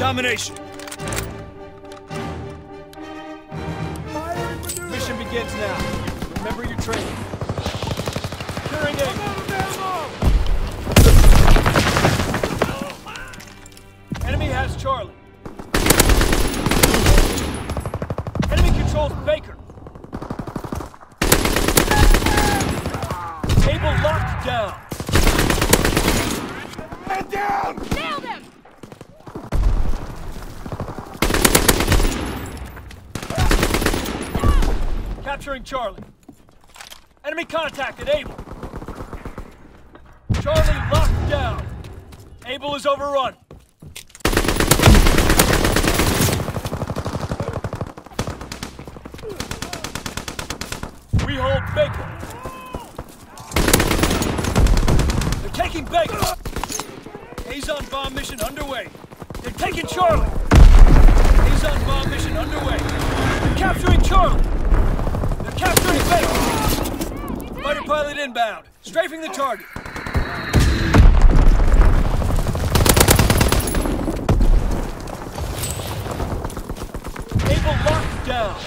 domination. Mission begins now. Remember your training. Securing A. Enemy has Charlie. Enemy controls Baker. Able locked down. Man down! Nailed him! Capturing Charlie. Enemy contacted Able. Charlie locked down. Able is overrun. We hold Baker. They're taking Baker. Azon bomb mission underway. They're taking Charlie. Azon bomb mission underway. They're capturing Charlie. They're capturing Baker. Fighter pilot inbound. Strafing the target. Able locked down.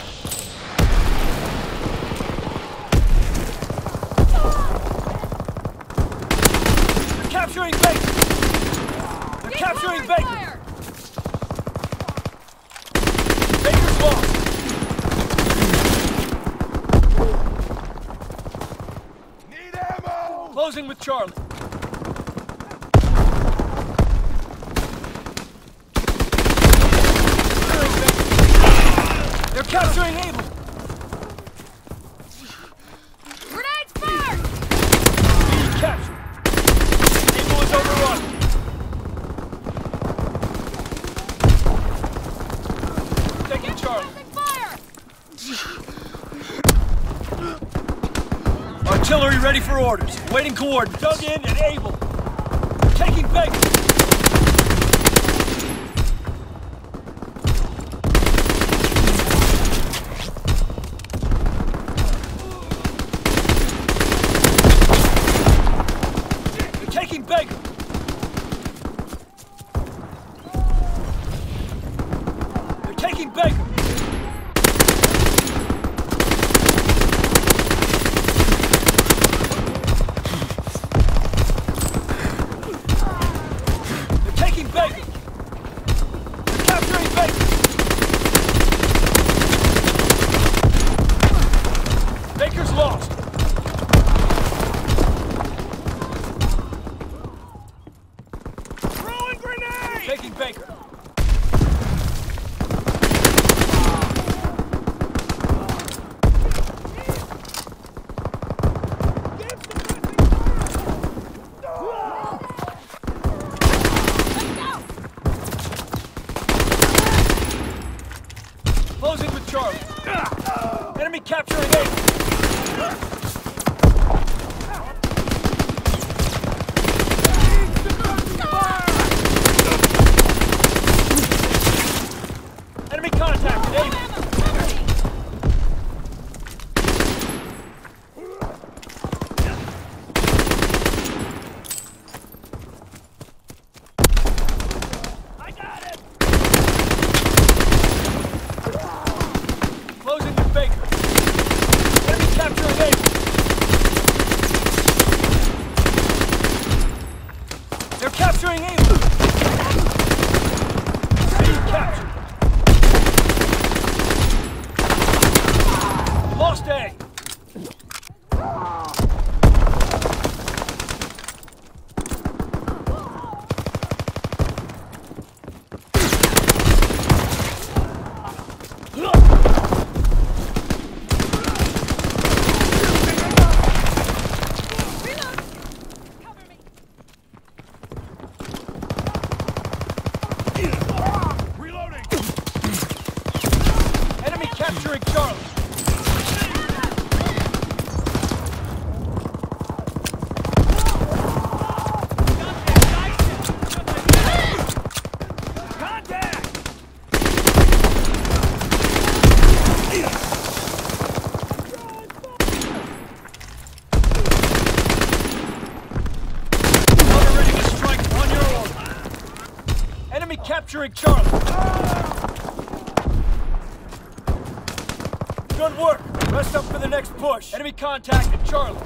They're capturing Baker. They're capturing Baker. Baker's lost. Need ammo! Closing with Charlie. They're capturing Able. Grenades fired! Being captured. Able is overrun. Taking Charlie. Fire! Artillery ready for orders. Waiting coordinates. Dug in and Able. Taking Baker. Taking Baker! They're taking Baker! They're taking Baker! They're capturing Baker! Baker's lost! Taking Baker. Closing with Charlie. Enemy capturing A. Enemy contacted Able. I got it. Closing with Baker. Enemy capturing Able. They're capturing Able. Being captured. Lost A. capturing Charlie. Good work. Rest up for the next push. Enemy contact at Charlie.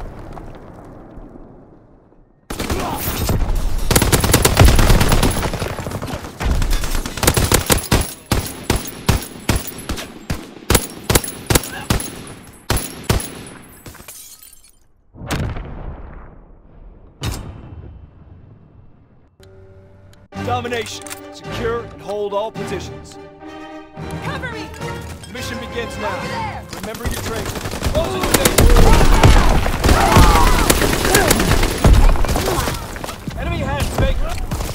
Domination. Secure and hold all positions. Cover me! Mission begins now. Over there! Remember your training. Closing the base. Enemy has Baker.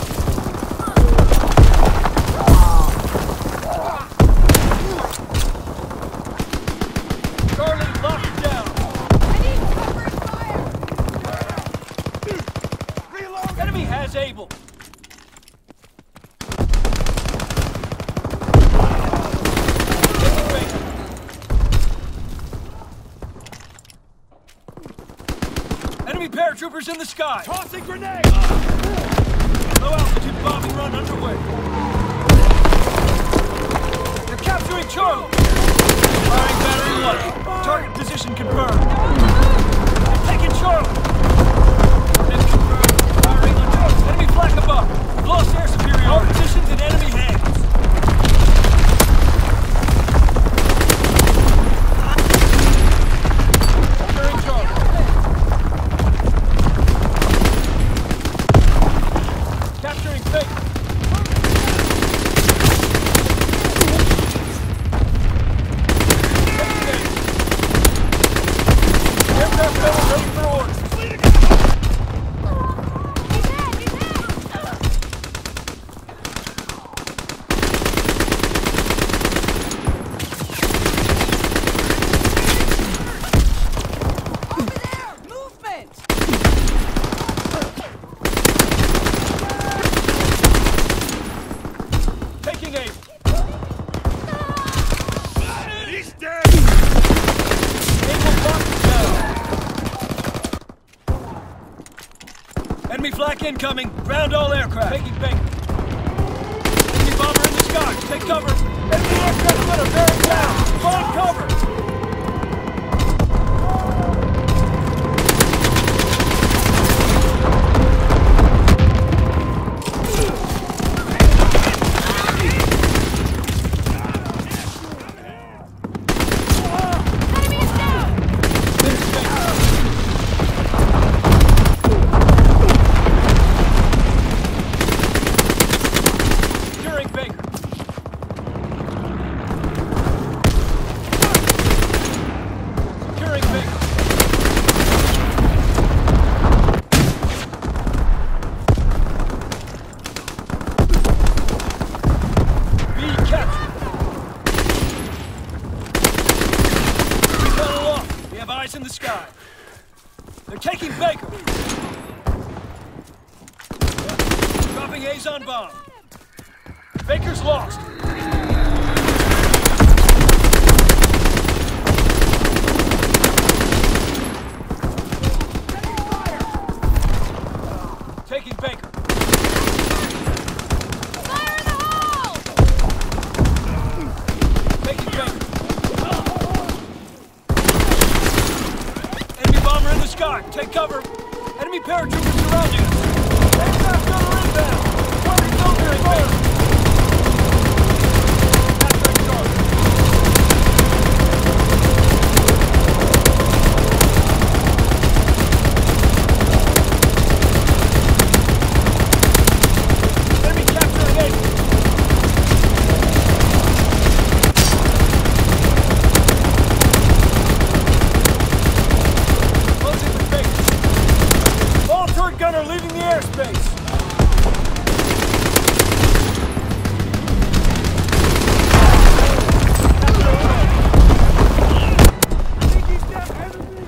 Charlie locked down. I need covering fire! Reload! Enemy has Able. Taking Baker. Enemy paratroopers in the sky. Tossing grenade! Low altitude bombing run underway. They're capturing Charlie. Firing battery one. Target position confirmed. They're taking Charlie. Mission confirmed. Firing on Charlie. Enemy flak above. We've lost air superiority. All positions in enemy hands. Securing Charlie. Capturing Baker. Aircraft battle ready for orders. Over there! Movement! Taking aim. He's dead! Able blocked down. Enemy flak incoming. Ground all aircraft. Taking Baker. Enemy bomber in the sky. Take cover. Enemy aircraft gunner bearing down. Find cover. Enemy is down! Securing Baker. Securing Baker. B captured. We fell aloft. We have eyes in the sky. They're taking Baker. Dropping Azon bomb. Baker's lost. Taking Baker. Fire in the hole! Taking Baker. Enemy bomber in the sky. Take cover. Enemy paratroopers surrounding us. Aircraft gunner inbound. Target filtering Baker. Capturing Charlie. Enemy capturing Able. Closing with Baker. All turret gunner leaving the airspace.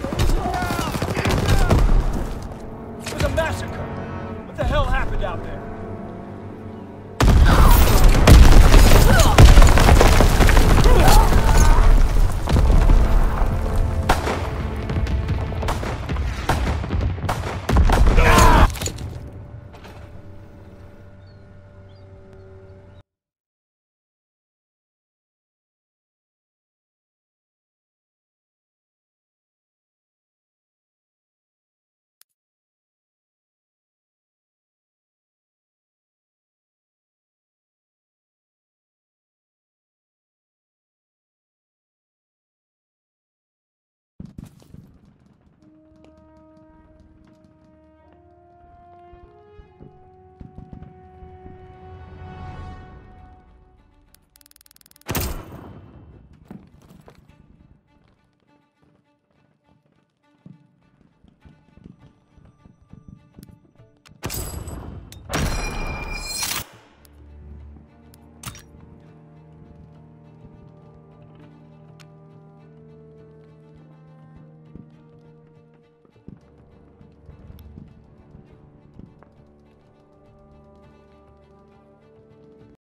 It was a massacre. What the hell happened out there?